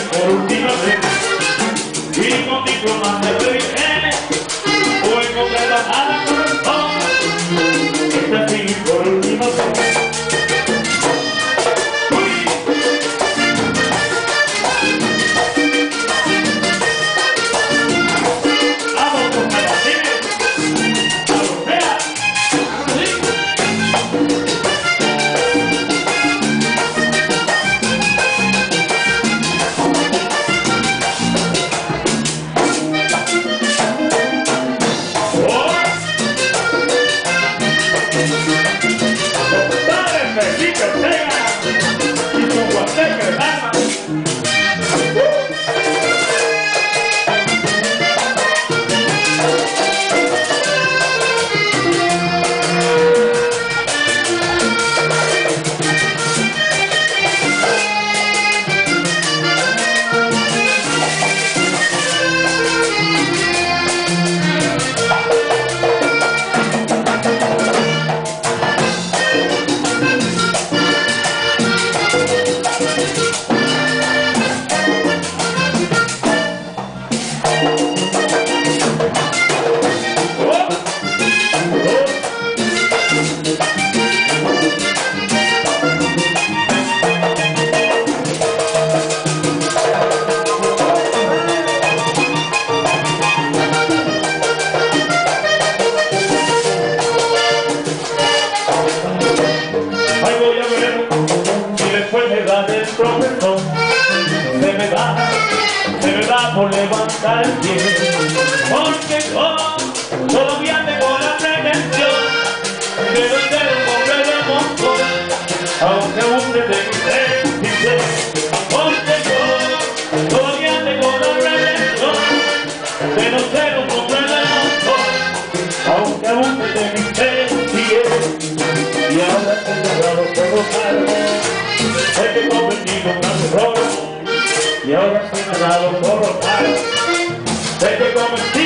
por última vez y con diplomas de revisiones o encontré la mala corazón esta sí por última vez. Profesor, se me va por levantar el pie, porque yo todavía tengo la pretensión de ser un hombre de montón, aunque usted te dice, porque yo todavía tengo la pretensión de no ser un hombre de montón, aunque usted te dice, y ahora estoy logrado por los sé que he cometido un gran error y ahora estoy negado por los malos. Sé que cometí